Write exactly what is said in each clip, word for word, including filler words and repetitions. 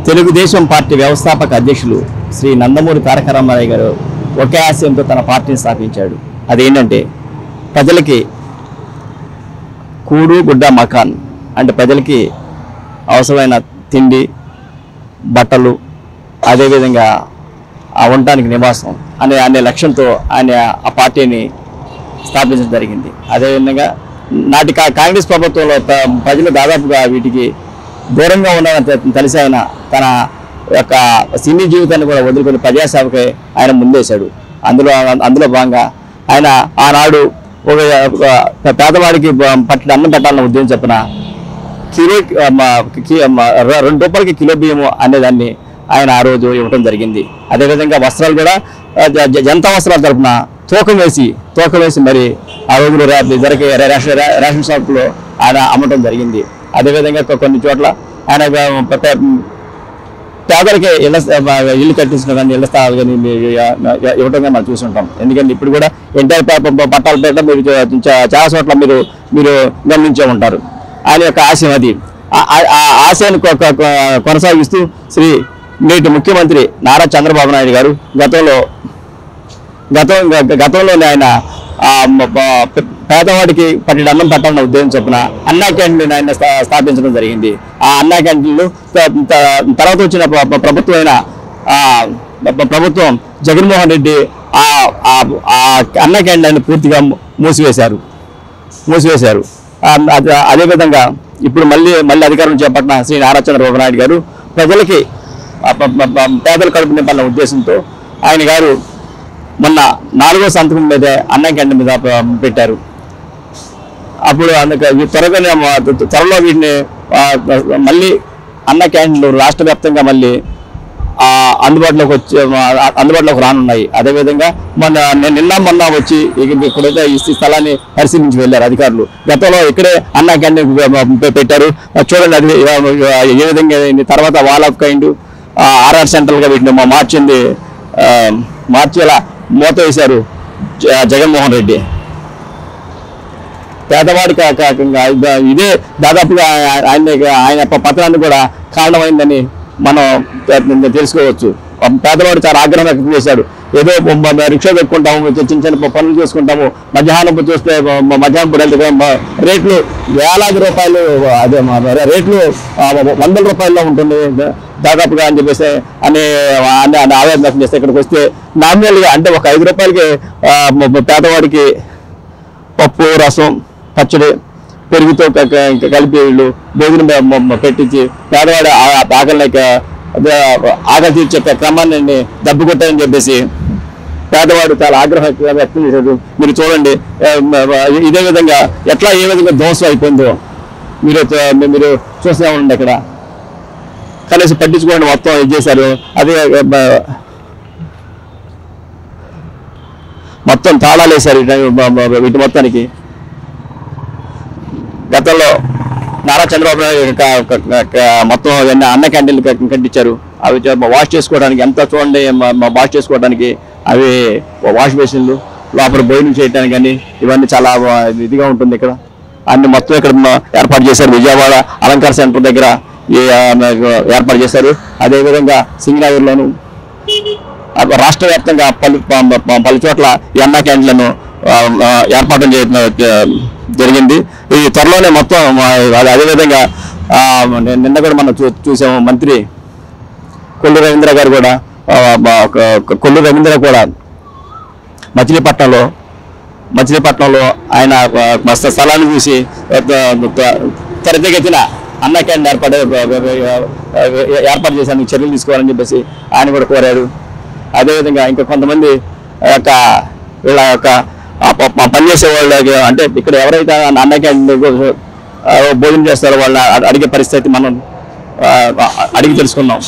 Telugu Desam party వ్యవస్థాపక అధ్యక్షులు శ్రీ నందమూరి తారక రామారావు గారు ఒకే ఆశయంతో తన పార్టీని స్థాపించాడు. అదేంటంటే ప్రజలకి కూడు గుడ్డ మకాన్ అంటే ప్రజలకి అవసరమైన తిండి బట్టలు అదేవిధంగా ఆ ఉండటానికి నివాసం అనే అనే లక్ష్యంతో ఆయన ఆ పార్టీని స్థాపించడం జరిగింది. అదేవిధంగా నాటి కాంగ్రెస్ ప్రభుత్వంలో ప్రజలు దాదాపుగా వీటికి దూరంగా ఉన్నారని తెలిసి ఆయన తన యొక్క సినీ జీవితాన్ని కూడా వదులుకొని ప్రజాసేవకై ఆయన ముందేశాడు. అందులో అందులో భాగంగా ఆయన ఆనాడు ఒక పేదవాడికి పట్టిన అన్నం పెట్టాలన్న ఉద్దేశం చెప్పిన కిలో రెండు రూపాయలకి కిలో బియ్యము అనేదాన్ని ఆయన ఆ రోజు ఇవ్వడం జరిగింది. అదేవిధంగా వస్త్రాలు కూడా జనతా వస్త్రాల తరఫున తూకం వేసి తూకం వేసి మరి ఆ రోజులు ధరకి రేషన్ షాపులో ఆయన అమ్మటం జరిగింది. అదేవిధంగా కొన్ని చోట్ల ఆయన పేదలకి ఇళ్ళ ఇల్లు కట్టించడం కానీ ఇళ్ళ స్థాయి కానీ ఇవ్వటంగా మనం చూస్తుంటాం. ఎందుకంటే ఇప్పుడు కూడా ఎన్టీఆర్ పట్టాల పేట మీరు చాలా చోట్ల మీరు మీరు గమనించే ఉంటారు. ఆయన యొక్క ఆశయం అది. ఆ ఆశయాన్ని కొనసాగిస్తూ శ్రీ నేటి ముఖ్యమంత్రి నారా చంద్రబాబు నాయుడు గారు గతంలో గతం గతంలోనే ఆయన పేదవాడికి పట్టిన అన్నం పెట్టాలన్న ఉద్దేశం చొప్పున అన్నా క్యాంటీన్ ఆయన స్థాపించడం జరిగింది. ఆ అన్నా క్యాంటీన్లు తర్వాత వచ్చిన ప్రభుత్వం అయిన ప్రభుత్వం జగన్మోహన్ రెడ్డి ఆ అన్నా క్యాంటీన్ ఆయన పూర్తిగా మూసివేశారు మూసివేశారు అదేవిధంగా ఇప్పుడు మళ్ళీ మళ్ళీ అధికారం చేపట్టిన శ్రీ నారా చంద్రబాబు నాయుడు గారు ప్రజలకి పేదల కడుపు నింపాలన్న ఉద్దేశంతో ఆయన గారు మొన్న నాలుగో సంతకం మీదే అన్నా క్యాంటీన్ మీద పెట్టారు. అప్పుడు అందుకు త్వరగానే త్వరలో వీటిని మళ్ళీ అన్నా క్యాంటీన్లు రాష్ట్ర వ్యాప్తంగా మళ్ళీ అందుబాటులోకి వచ్చి అందుబాటులోకి రానున్నాయి. అదేవిధంగా మొన్న నిన్న మొన్న వచ్చి ఇక్కడైతే ఈ స్థలాన్ని పరిశీలించి వెళ్ళారు అధికారులు. గతంలో ఇక్కడే అన్నా క్యాంటీన్ పెట్టారు. చూడండి అది ఏ విధంగా తర్వాత వాల్ ఆఫ్ కైండ్ ఆర్ఆర్ సెంటర్గా వీటిని మార్చింది మార్చేలా మూత వేశారు జగన్మోహన్ రెడ్డి. పేదవాడి కాకంగా ఇదే దాదాపుగా ఆయన ఆయన పత్రాన్ని కూడా కారణమైందని మనం తెలుసుకోవచ్చు. పేదవాడు చాలా ఆగ్రహం వ్యక్తం చేశాడు. ఏదో రిక్షా పెట్టుకుంటాము, చిన్న చిన్న పనులు చేసుకుంటాము, మధ్యాహ్నం చూస్తే మధ్యాహ్నం పూట రేట్లు వేలాది రూపాయలు అదే రేట్లు వందల రూపాయల్లో ఉంటుంది దాదాపుగా అని చెప్పేసి అని ఆవేదన వ్యక్తం చేస్తే ఇక్కడికి వస్తే నామినల్గా అంటే ఒక ఐదు రూపాయలకి పేదవాడికి పప్పు రసం పచ్చడి పెరుగుతో కలిపి వీళ్ళు భోజనం పెట్టించి పేదవాడి ఆకలికి ఆకలి తీర్చే క్రమాన్ని దెబ్బ కొట్టారని చెప్పేసి పేదవాడు చాలా ఆగ్రహం వ్యక్తం చేశారు. మీరు చూడండి ఇదే విధంగా ఎట్లా ఏ విధంగా ధ్వంసం అయిపోయిందో మీరు మీరు చూస్తూ ఉండండి. అక్కడ కలిసి పట్టించుకోండి మొత్తం ఇది చేశారు. అదే మొత్తం తాళాలు వేశారు వీటి మొత్తానికి. గతంలో నారా చంద్రబాబు నాయుడు మొత్తం అన్న క్యాంటీన్లు కట్టించారు. అవి వాష్ చేసుకోవడానికి ఎంత చూడండి వాష్ చేసుకోవడానికి అవి వాష్ బేసిన్లు లోపల భోజనం చేయడానికి కానీ ఇవన్నీ చాలా ఇదిగా ఉంటుంది. ఇక్కడ అన్ని మొత్తం ఇక్కడ ఏర్పాటు చేశారు. విజయవాడ అలంకార సెంటర్ దగ్గర ఏర్పాటు చేశారు. అదేవిధంగా సింగనగర్లోను రాష్ట్ర వ్యాప్తంగా పలు పలు చోట్ల ఈ అన్నా క్యాంటీన్లను ఏర్పాటు చేయడం జరిగింది. ఈ త్వరలోనే మొత్తం అదేవిధంగా నిన్న కూడా మనం చూ చూసాము మంత్రి కొల్లు రవీంద్ర గారు కూడా కొల్లు రవీంద్ర కూడా మచిలీపట్నంలో మచిలీపట్నంలో ఆయన స్థలాన్ని చూసి త్వరితగతిన అన్నా క్యాంటీన్ ఏర్పాటు ఏర్పాటు చేశానికి చర్యలు తీసుకోవాలని చెప్పేసి ఆయన కూడా కోరారు. అదేవిధంగా ఇంకా కొంతమంది యొక్క వీళ్ళ యొక్క పనిచేసే వాళ్ళకి అంటే ఇక్కడ ఎవరైతే అన్నా క్యాంటీన్ భోజనం చేస్తారో వాళ్ళ అడిగే పరిస్థితి మనం అడిగి తెలుసుకున్నాం.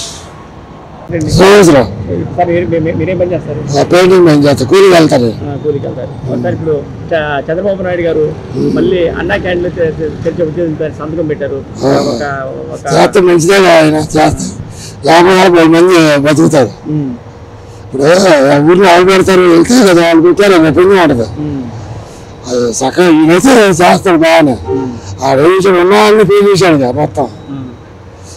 కూలికి వెళ్తారు. ఇప్పుడు చంద్రబాబు నాయుడు గారు మళ్ళీ అన్నా క్యాంటీన్ తెరిచే ఉద్యోగం సంతకం పెట్టారు. మంచిదే ఆయన యాభై నలభై మంది బతుకుతారు. ఇప్పుడు ఊళ్ళో ఎవరు పెడతారు వెళ్తే కదా వాళ్ళు పెట్టారు పుణ్యం ఉంటుంది. అది సగం ఈయనైతే చేస్తాడు బాగానే. ఆ రేషన్ ఉన్న వాళ్ళని పే చేశాడు కదా మొత్తం.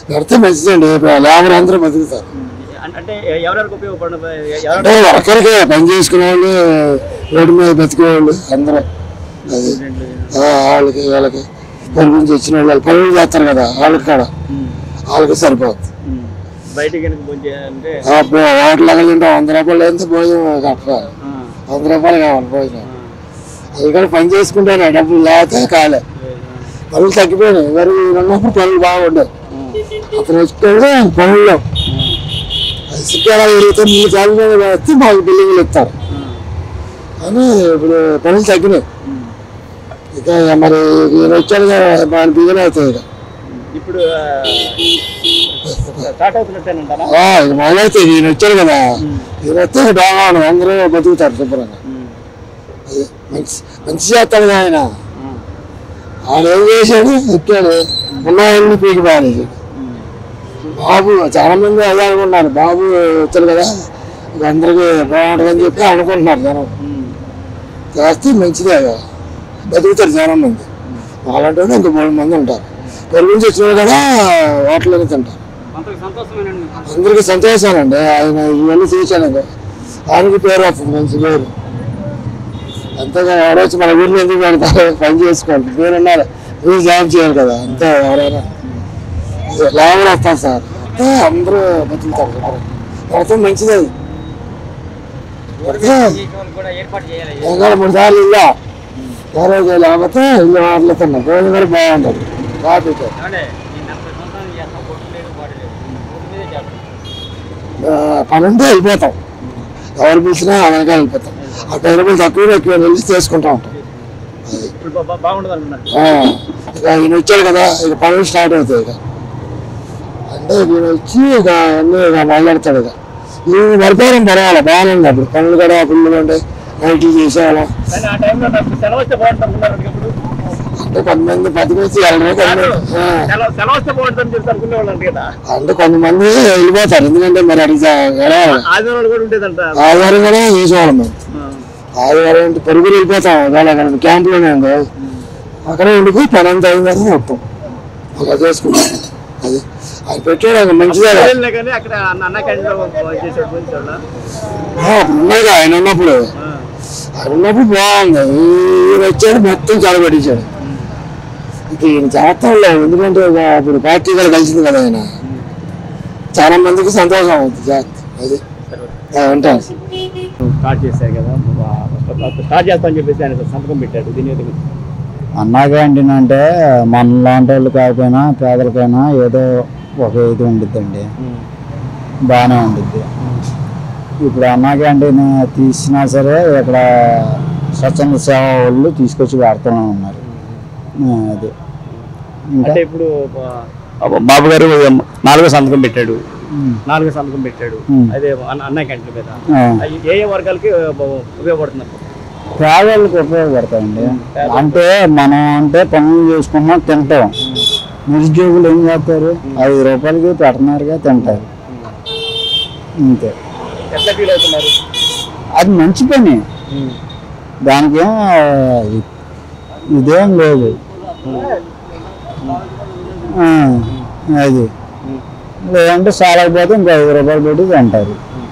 పెడితే మంచిదండి, లేబర్ అందరూ బతుకుతారు. అంటే ఎవరెవరికి ఉపయోగపడిన అంటే ఒక్కరికి పని చేసుకునే వాళ్ళు, రోడ్డు మీద బతికే వాళ్ళు అందరూ, అది వాళ్ళకి వాళ్ళకి పని నుంచి వచ్చిన వాళ్ళు పనులు చేస్తారు కదా, వాళ్ళకి కూడా వాళ్ళకి సరిపోతుంది. బయటికి అంటే హోటల్ ఎక్కడ తింటాం, వంద రూపాయలు ఎంత భోజనం కట్టాలి, వంద రూపాయలు కావాలి భోజనం. అది కూడా పని చేసుకుంటాను, డబ్బులు లేకపోతే కాలే, పనులు తగ్గిపోయినాయి. మరి ఉన్నప్పుడు పనులు బాగుండవు, అతను వచ్చి పనుల్లో సిక్కాల తిరిగితే మూడు సార్లు మీద వస్తే మాకు బిల్డింగ్లు ఇస్తారు అని ఇప్పుడు పనులు తగ్గినాయి. ఇక మరి ఈయన వచ్చాడు కదా, మన బియ్యం అవుతాయి. ఇక ఇప్పుడు స్టార్ట్ అవుతున్నట్టేనంటారా? ఇక మొదలైతే ఈయన వచ్చాడు కదా, ఈయన వస్తే బాగా అందరూ బతుకుతారు శుభ్రంగా. అది మంచి మంచి చేస్తాడు ఆయన. ఆయన ఏం చేశాడు, ఎక్కాడు, ఉన్నాయన్ని పీకి పారేసాడు. బాబు చాలా మంది అదే అనుకుంటున్నారు, బాబు వచ్చారు కదా ఇక అందరికీ బాగుంటుందని చెప్పి అనుకుంటున్నారు జనం. చేస్తే మంచిదే కదా, బతుకుతారు చాలా మంది. వాళ్ళంటే ఇంకా మూడు మంది ఉంటారు. పెళ్లి నుంచి వచ్చిన కదా హోటల్లోనే తింటారు. అందరికీ సంతోషాలండి. ఆయన ఇవన్నీ చూశాను, ఆయనకి పేరు వస్తుంది, మంచి పేరు. అంతేగా ఎవరొచ్చి మన ఊరిలో ఎందుకు పెడతారు, పని చేసుకోవాలి, మీరు ఉన్నారు, మీరు జాబ్ చేయాలి కదా, అంతే. ఎవరైనా లాభం వస్తారు సార్, అంతే అందరూ బతుకుతారు. మొత్తం మంచిది. అది ఇంకా మూడు సార్లు ఇల్లు ఎవరో లేకపోతే ఇల్లు మాట్లాడుతున్నాం, రోజు కూడా బాగుంటుంది. ట్రాఫిక్ పని ఉంటే వెళ్ళిపోతాం, ఎవరు పిలిచినా అలాగే వెళ్ళిపోతాం. ఆ పది రూపాయలు తక్కువ ఎక్కువ వెళ్ళి చేసుకుంటా ఉంటాం. ఇక ఈయన వచ్చాడు కదా, ఇక పనులు స్టార్ట్ అవుతాయి. ఇక అంటే ఈయన వచ్చి ఇక అన్నీ ఇక మాట్లాడతాడు. ఇక ఈయన మరిపోయాం పర్వాలేదు, బాగానే ఉంది. అప్పుడు పనులు కూడా పిల్లలు ఉండే నైట్లు చేసేవాళ్ళం. అంటే కొంతమంది బతికేసి అంటే కొంతమంది వెళ్ళిపోతారు, ఎందుకంటే మరి అడిగి ఆదివారం కూడా చేసేవాళ్ళం మేము. ఆదివారం అంటే పరుగులు వెళ్ళిపోతాం, వాళ్ళ క్యాంపులోనే ఉంది, అక్కడే ఉండికి పని అంతా అయింది కదా మొత్తం అలా చేసుకుంటాం. అది ఆయన పెట్టాడు మంచిగా ఉన్నాయి. ఆయన ఉన్నప్పుడు ఆయన ఉన్నప్పుడు బాగుంది. ఈయన వచ్చాడు మొత్తం చదవబడించాడు. ఇక ఈయన చేస్తాడులే, ఎందుకంటే ఇప్పుడు పార్టీ కూడా కలిసింది కదా, ఆయన చాలా మందికి సంతోషం అవుతుంది చేస్తా. అది ఉంటాను. స్టార్ట్ చేశారు కదా, స్టార్ట్ చేస్తామని చెప్పేసి ఆయన సంతకం పెట్టాడు. దీని అన్నా క్యాంటీన్ అంటే మన లాంటి వాళ్ళు కాకపోయినా పేదలకైనా ఏదో ఒక ఇది ఉండిద్దండి, బాగానే ఉండిద్ది. ఇప్పుడు అన్నా క్యాంటీన్ తీసినా సరే ఇక్కడ స్వచ్ఛంద సేవ వాళ్ళు తీసుకొచ్చి వాడుతూనే ఉన్నారు. అది ఇంకా ఇప్పుడు బాబు గారు నాలుగో సంతకం పెట్టాడు, నాలుగో సంతకం పెట్టాడు అదే అన్నా క్యాంటీన్ మీద. ఏ ఏ వర్గాలకి ఉపయోగపడుతున్నారు? పేదవాళ్ళకి ఉపయోగపడతాయండి. అంటే మనం అంటే పనులు చేసుకున్నాం, తింటాం. నిరుద్యోగులు ఏం చేస్తారు, ఐదు రూపాయలకి పెట్టినారుగా తింటారు, అంతే. ఎట్లా ఫీల్ అవుతున్నారు? అది మంచి పని, దానికి ఏం ఇదేం లేదు. అది లేదంటే సాలకపోతే ఇంకా ఐదు రూపాయలు పెట్టి తింటారు.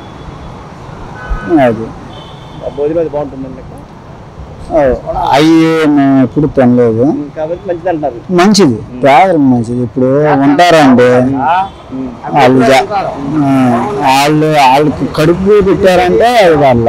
అది భోజనం బాగుంటుందండి. అవి మేము ఎప్పుడు తినలేదు, మంచిది, పేదలకు మంచిది. ఇప్పుడు ఉంటారండి వాళ్ళు, వాళ్ళు వాళ్ళకి కడుపు పెట్టారంటే వాళ్ళ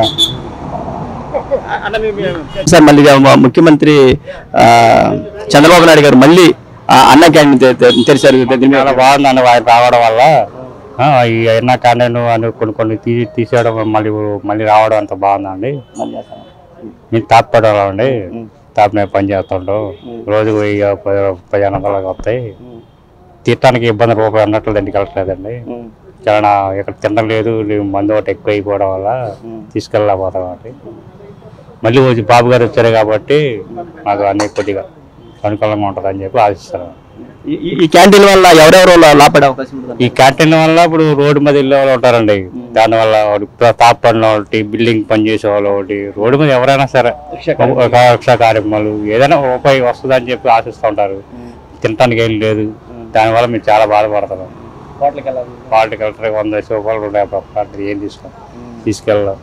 సార్. మళ్ళీ ముఖ్యమంత్రి చంద్రబాబు నాయుడు గారు మళ్ళీ అన్నా క్యాంటీన్ తెరిచారు. బాగుంది అన్న ఆయన రావడం వల్ల. ఈ అన్నా క్యాంటీన్ అని కొన్ని కొన్ని తీ తీసేయడం మళ్ళీ మళ్ళీ రావడం అంత బాగుందండి. నేను తాపడం అండి, తాప మీద పని చేస్తుంటాం. రోజు పది పదిహేను వందలకి వస్తాయి. తినడానికి ఇబ్బంది రూపాయి అన్నట్లు ఇంటికి వెళ్ళట్లేదండి. చాలా ఇక్కడ తినలేదు, మందు ఒకటి ఎక్కువ అయిపోవడం వల్ల తీసుకెళ్ళలేకపోతాం అండి. మళ్ళీ వచ్చి బాబు గారు వచ్చారు కాబట్టి నాకు అన్ని కొద్దిగా అనుకూలంగా ఉంటుంది అని చెప్పి ఆశిస్తాను. ఈ క్యాంటీన్ వల్ల ఎవరెవరు లాభపడే అవకాశం ఉంటుంది? ఈ క్యాంటీన్ వల్ల ఇప్పుడు రోడ్డు మీద వెళ్ళే వాళ్ళు ఉంటారండి, దానివల్ల తాప్ పనులు ఒకటి, బిల్డింగ్ పని చేసే వాళ్ళు ఒకటి, రోడ్డు మీద ఎవరైనా సరే రక్షా కార్యక్రమాలు ఏదైనా రూపాయి వస్తుంది అని చెప్పి ఆశిస్తూ ఉంటారు. తినటానికి ఏం లేదు, దానివల్ల మేము చాలా బాధపడతాం. హోటల్కి వెళ్ళాలి క్వాలిటీ కలెక్టర్ వంద రూపాయలు రెండు యాభై రూపాయలు ఏం తీసుకో తీసుకెళ్ళాం.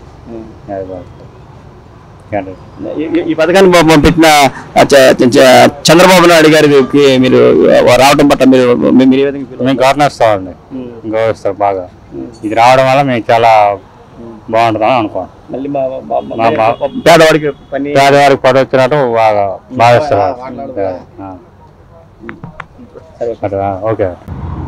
ఈ పథకాన్ని పెట్టిన చంద్రబాబు నాయుడు గారికి మీరు రావడం పట్ల మీరు మీరు ఏ విధంగా మేము గౌరవిస్తామండి, గౌరవిస్తాం బాగా. ఇది రావడం వల్ల మేము చాలా బాగుంటుందని అనుకోండి. పేదవాడికి పేదవారికి పడి వచ్చినట్టు బాగా భావిస్తారు. ఓకే.